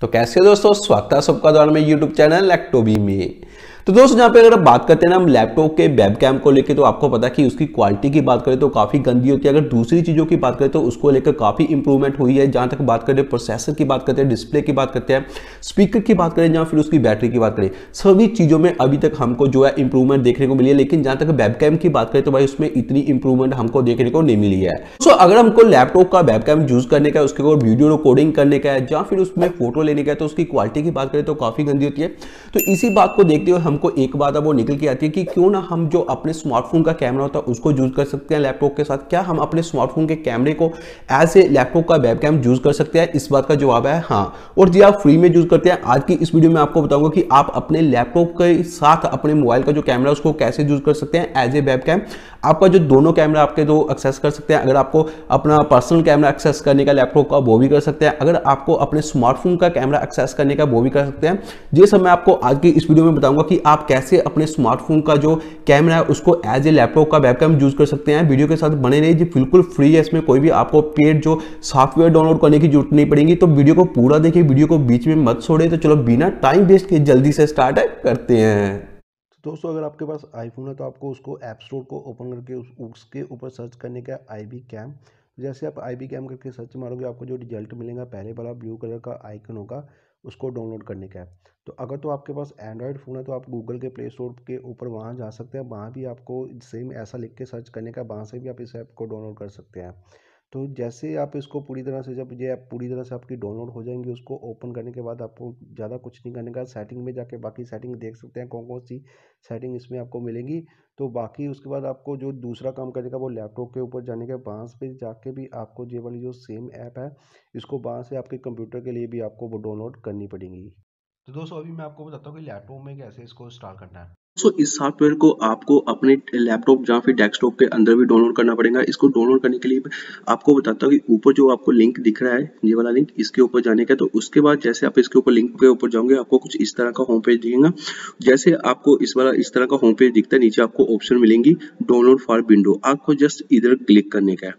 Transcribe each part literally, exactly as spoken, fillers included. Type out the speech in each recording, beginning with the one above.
तो कैसे हो दोस्तों, स्वागत है सबका द्वारा में यूट्यूब चैनल लैक्टोबी में। तो दोस्तों यहाँ पे अगर बात करते हैं ना हम लैपटॉप के वेबकैम को लेके, तो आपको पता है कि उसकी क्वालिटी की बात करें तो काफ़ी गंदी होती है। अगर दूसरी चीज़ों की बात करें तो उसको लेकर काफ़ी इंप्रूवमेंट हुई है। जहाँ तक बात करें प्रोसेसर की बात करते हैं, डिस्प्ले की बात करते हैं, स्पीकर की बात करें, या फिर उसकी बैटरी की बात करें, सभी चीज़ों में अभी तक हमको जो है इंप्रूवमेंट देखने को मिली है। लेकिन जहाँ तक वेबकैम की बात करें तो भाई उसमें इतनी इंप्रूवमेंट हमको देखने को नहीं मिली है। सो so, अगर हमको लैपटॉप का वेबकैम यूज करने का, उसके ऊपर वीडियो रिकॉर्डिंग करने का है, या फिर उसमें फोटो लेने का है, तो उसकी क्वालिटी की बात करें तो काफ़ी गंदी होती है। तो इसी बात को देखते हुए हमको एक बात अब निकल के आती है कि क्यों ना हम जो अपने स्मार्टफोन का कैमरा होता है उसको यूज कर सकते हैं लैपटॉप के साथ। क्या हम अपने स्मार्टफोन के कैमरे को एज ए लैपटॉप का वेबकैम यूज कर सकते हैं? इस बात का जवाब है हाँ। और जी आप फ्री में यूज करते हैं। आज की इस वीडियो में आपको बताऊंगा कि आप अपने लैपटॉप के साथ अपने मोबाइल का जो कैमरा है उसको कैसे यूज कर सकते हैं एज ए वेबकैम। आपका जो दोनों कैमरा आपके दो एक्सेस कर सकते हैं। अगर आपको अपना पर्सनल कैमरा एक्सेस करने का लैपटॉप का वो भी कर सकते हैं। अगर आपको अपने स्मार्टफोन का कैमरा एक्सेस करने का वो भी कर सकते हैं। ये सब मैं आपको आज की इस वीडियो में बताऊंगा कि आप कैसे अपने स्मार्टफोन का जो कैमरा है उसको एज ए लैपटॉप का वेबकैम यूज कर सकते हैं। वीडियो के साथ बने रहिए, जी बिल्कुल फ्री है। इसमें कोई भी आपको पेड जो सॉफ्टवेयर डाउनलोड करने की जरूरत नहीं पड़ेगी। तो वीडियो को पूरा देखिए, वीडियो को बीच में मत छोड़े। तो चलो बिना टाइम वेस्ट किए जल्दी से स्टार्ट करते हैं। दोस्तों अगर आपके पास आईफोन है तो आपको उसको ऐप स्टोर को ओपन करके उस, उसके ऊपर सर्च करने का आई बी कैम। जैसे आप आई बी कैम करके सर्च मारोगे आपको जो रिजल्ट मिलेगा पहले वाला ब्लू कलर का आइकन होगा, उसको डाउनलोड करने का है। तो अगर तो आपके पास एंड्रॉयड फ़ोन है तो आप गूगल के प्ले स्टोर के ऊपर वहाँ जा सकते हैं। वहाँ भी आपको सेम ऐसा लिख के सर्च करने का, वहाँ से भी आप इस ऐप को डाउनलोड कर सकते हैं। तो जैसे आप इसको पूरी तरह से, जब ये ऐप पूरी तरह से आपकी डाउनलोड हो जाएंगी, उसको ओपन करने के बाद आपको ज़्यादा कुछ नहीं करने का, सेटिंग में जाके बाकी सेटिंग देख सकते हैं कौन कौन सी सेटिंग इसमें आपको मिलेंगी। तो बाकी उसके बाद आपको जो दूसरा काम करने का वो लैपटॉप के ऊपर जाने के, वहाँ पे जाके भी आपको ये वाली जो सेम ऐप है इसको वहाँ से आपके कंप्यूटर के लिए भी आपको वो डाउनलोड करनी पड़ेगी। तो दोस्तों अभी मैं आपको बताता हूँ कि लैपटॉप में कैसे इसको इंस्टॉल करना है। सो so, इस सॉफ्टवेयर को आपको अपने लैपटॉप या फिर डेस्कटॉप के अंदर भी डाउनलोड करना पड़ेगा। इसको डाउनलोड करने के लिए आपको बताता हूँ कि ऊपर जो आपको लिंक दिख रहा है, ये वाला लिंक, इसके ऊपर जाने का। तो उसके बाद जैसे आप इसके ऊपर लिंक के ऊपर जाओगे आपको कुछ इस तरह का होम पेज दिखेगा। जैसे आपको इस वाला इस तरह का होम पेज दिखता है, नीचे आपको ऑप्शन मिलेंगी डाउनलोड फॉर विंडो। आपको जस्ट इधर क्लिक करने का है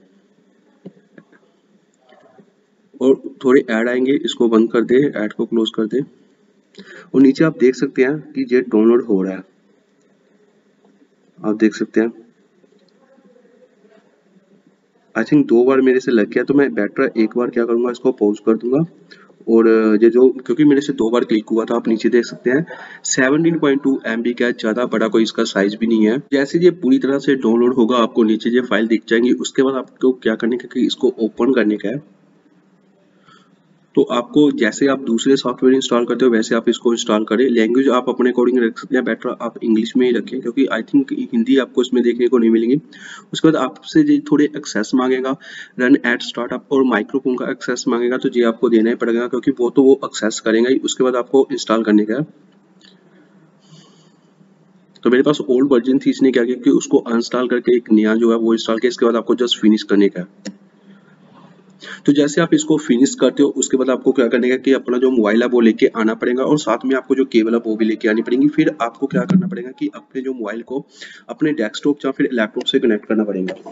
और थोड़े ऐड आएंगे, इसको बंद कर दे, ऐड को क्लोज कर दे। और नीचे आप देख सकते हैं कि ये डाउनलोड हो रहा है, आप देख सकते हैं। आई थिंक दो बार मेरे से लग गया, तो मैं बेटर एक बार क्या करूंगा, इसको पॉज कर दूंगा। और ये जो, क्योंकि मेरे से दो बार क्लिक हुआ था, आप नीचे देख सकते हैं seventeen point two M B का, ज्यादा बड़ा कोई इसका साइज भी नहीं है। जैसे ये पूरी तरह से डाउनलोड होगा आपको नीचे ये फाइल दिख जाएंगी। उसके बाद आपको क्या करने का कि इसको ओपन करने का है। तो आपको जैसे आप दूसरे सॉफ्टवेयर इंस्टॉल करते हो वैसे आप इसको इंस्टॉल करें। लैंग्वेज आप अपने अकॉर्डिंग रख सकते हैं, बेटर आप इंग्लिश में ही रखें क्योंकि आई थिंक हिंदी आपको इसमें देखने को नहीं मिलेंगी। उसके बाद आपसे जो थोड़े एक्सेस मांगेगा, रन एट स्टार्टअप और माइक्रोफोन का एक्सेस मांगेगा, तो ये आपको देना ही पड़ेगा क्योंकि वो तो वो एक्सेस करेंगे ही। उसके बाद आपको इंस्टॉल करने का है। तो मेरे पास ओल्ड वर्जन थी, इसने क्या किया कि उसको अनइंस्टॉल करके एक नया जो है वो इंस्टॉल किया। इसके बाद आपको जस्ट फिनिश करने का है। तो जैसे आप इसको फिनिश करते हो उसके बाद आपको क्या करने का कि अपना जो मोबाइल है वो लेके आना पड़ेगा और साथ में आपको जो केबल है वो भी लेके आनी पड़ेगी। फिर आपको क्या करना पड़ेगा कि अपने जो मोबाइल को अपने डेस्कटॉप या फिर लैपटॉप से कनेक्ट करना पड़ेगा।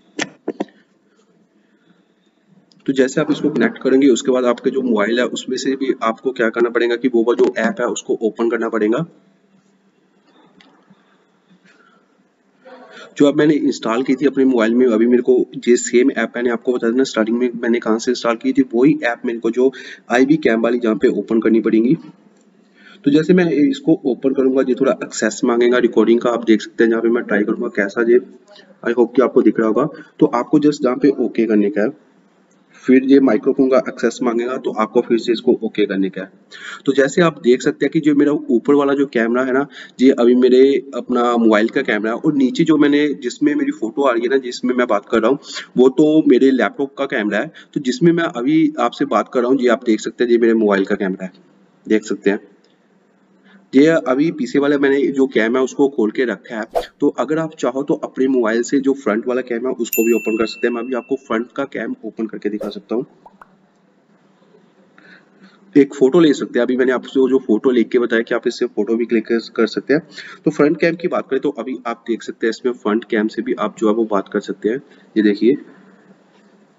तो जैसे आप इसको कनेक्ट करेंगे उसके बाद आपके जो मोबाइल है उसमें से भी आपको क्या करना पड़ेगा कि वो जो ऐप है उसको ओपन करना पड़ेगा जो अब मैंने इंस्टॉल की थी अपने मोबाइल में। अभी मेरे को ये सेम ऐप मैंने आपको बता देना स्टार्टिंग में मैंने कहाँ से इंस्टॉल की थी, वही ऐप मेरे को जो आई बी कैम वाली जहाँ पे ओपन करनी पड़ेगी। तो जैसे मैं इसको ओपन करूंगा, ये थोड़ा एक्सेस मांगेगा रिकॉर्डिंग का, आप देख सकते हैं। जहाँ पे मैं ट्राई करूंगा कैसा, ये आई होप कि आपको दिख रहा होगा। तो आपको जस्ट जहाँ पे ओके करने का है, फिर ये माइक्रोफोन का एक्सेस मांगेगा तो आपको फिर से इसको ओके करने का है। तो जैसे आप देख सकते हैं कि जो मेरा ऊपर वाला जो कैमरा है ना, ये अभी मेरे अपना मोबाइल का कैमरा है, और नीचे जो मैंने जिसमें मेरी फोटो आ रही है ना, जिसमें मैं बात कर रहा हूँ, वो तो मेरे लैपटॉप का कैमरा है। तो जिसमें मैं अभी आपसे बात कर रहा हूँ, ये आप देख सकते हैं, ये मेरे मोबाइल का कैमरा है, देख सकते हैं। ये अभी पीछे वाला मैंने जो कैम है उसको खोल के रखा है। तो अगर आप चाहो तो अपने मोबाइल से जो फ्रंट वाला कैम है उसको भी ओपन कर सकते हैं। मैं अभी आपको फ्रंट का कैम ओपन करके दिखा सकता हूँ। एक फोटो ले सकते हैं, अभी मैंने आपसे जो फोटो लेके के बताया कि आप इससे फोटो भी क्लिक कर सकते हैं। तो फ्रंट कैम की बात करें तो अभी आप देख सकते हैं इसमें फ्रंट कैम से भी आप जो है वो बात कर सकते हैं। ये देखिए,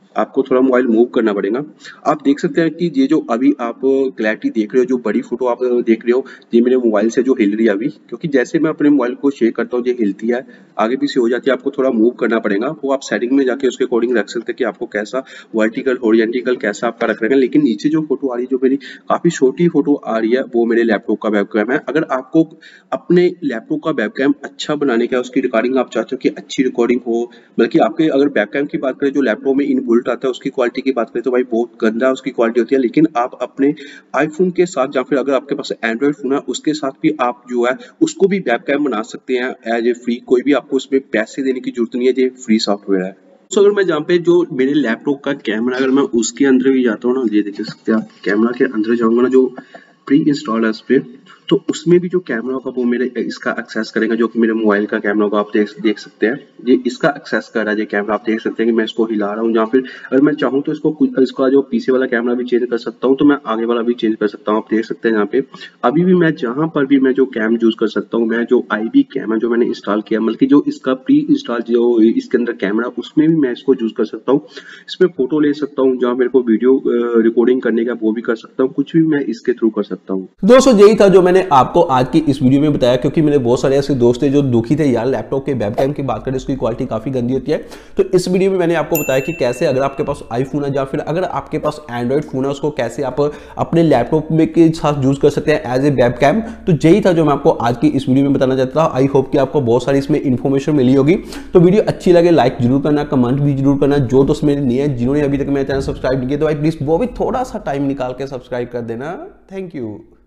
आपको थोड़ा मोबाइल मूव करना पड़ेगा। आप देख सकते हैं कि ये जो अभी आप क्लैरिटी देख रहे हो, जो बड़ी फोटो आप देख रहे हो, ये मेरे मोबाइल से जो हिल रही है अभी, क्योंकि जैसे मैं अपने मोबाइल को शेयर करता हूँ ये हिलती है, आगे पीछे हो जाती है, आपको थोड़ा मूव करना पड़ेगा। वो आप सेटिंग में जाके उसके अकॉर्डिंग रख सकते हैं कि आपको कैसा वर्टिकल हॉरिजॉन्टल कैसा आपका रख रहेगा। लेकिन नीचे जो फोटो आ रही है, जो मेरी काफी छोटी फोटो आ रही है, वो मेरे लैपटॉप का वेबकैम है। अगर आपको अपने लैपटॉप का वेबकैम अच्छा बनाने का, उसकी रिकॉर्डिंग आप चाहते हो कि अच्छी रिकॉर्डिंग हो, बल्कि आपके अगर वेबकैम की बात करें जो लैपटॉप में इनबिल्ट आता है उसकी क्वालिटी की बात करें तो भाई बहुत गंदा उसकी क्वालिटी होती है। लेकिन आप अपने आईफोन के साथ या फिर अगर आपके पास एंड्रॉइड फोन है उसके साथ भी आप जो है उसको भी वेबकैम बना सकते हैं एज ए फ्री। कोई भी आपको उसमें पैसे देने की जरूरत नहीं है, ये फ्री सॉफ्टवेयर है। तो अगर मैं जहाँ पे जो मेरे लैपटॉप का कैमरा, अगर मैं उसके अंदर भी जाता हूँ ना, ये देख सकते हैं आप, कैमरा के अंदर जाऊंगा ना, जो प्री इंस्टॉल है उस पे, तो उसमें भी जो कैमरा होगा वो मेरे इसका एक्सेस करेगा, जो कि मेरे मोबाइल का कैमरा होगा। आप देख देख सकते हैं ये इसका एक्सेस कर रहा है ये कैमरा। आप देख सकते हैं कि मैं इसको हिला रहा हूँ, या फिर अगर मैं चाहूँ तो इसको कुछ इसका जो पीछे वाला कैमरा भी चेंज कर सकता हूँ, तो मैं आगे वाला भी चेंज कर सकता हूँ। आप देख सकते हैं यहाँ पे अभी भी मैं जहाँ पर भी मैं जो कैम यूज कर सकता हूँ, मैं जो आई बी कैम है जो मैंने इंस्टॉल किया, बल्कि जो इसका प्री इंस्टॉल जो इसके अंदर कैमरा, उसमें भी मैं इसको यूज कर सकता हूँ। इसमें फोटो ले सकता हूँ, जहाँ मेरे को वीडियो रिकॉर्डिंग करने का वो भी कर सकता हूँ, कुछ भी मैं इसके थ्रू कर सकता हूँ। दोस्तों यही था जो मैंने आपको आज की इस वीडियो में बताया, क्योंकि मेरे बहुत सारे ऐसे दोस्त थे जो दुखी थे यार लैपटॉप के वेबकैम की बात करें उसकी क्वालिटी काफी गंदी होती है। तो इस वीडियो में मैंने आपको बताया कि कैसे अगर आपके पास आईफोन है या फिर अगर आपके पास एंड्रॉइड फोन है उसको कैसे आप अपने लैपटॉप में के साथ यूज कर सकते हैं एज ए वेबकैम। तो यही था जो मैं आपको आज की इस वीडियो में बताना चाहता था। आई होप कि आपको बहुत सारी इसमें इन्फॉर्मेशन मिली होगी। तो वीडियो अच्छी लगे लाइक जरूर करना, कमेंट भी जरूर करना। जो दोस्त मेरे नहीं है, जिन्होंने अभी तक मेरा चैनल सब्सक्राइब नहीं किया, तो भाई प्लीज वो भी थोड़ा सा टाइम निकाल के सब्सक्राइब कर देना। Thank you.